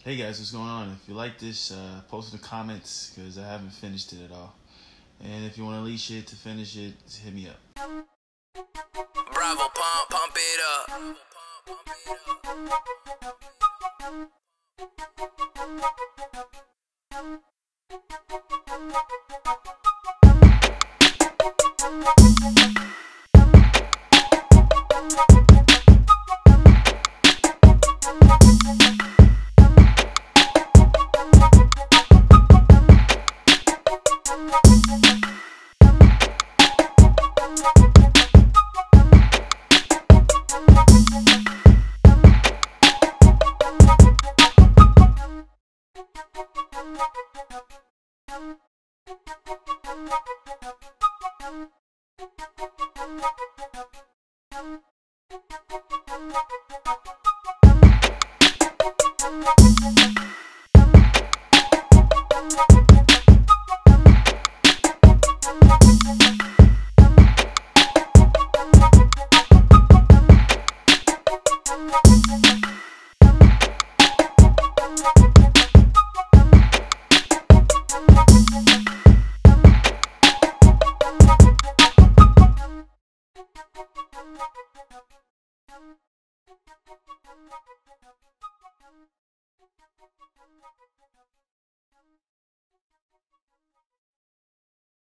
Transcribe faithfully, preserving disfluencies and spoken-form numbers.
Hey guys, what's going on? If you like this, uh, post in the comments because I haven't finished it at all. And if you want to unleash it to finish it, hit me up. Bravo, pump, pump it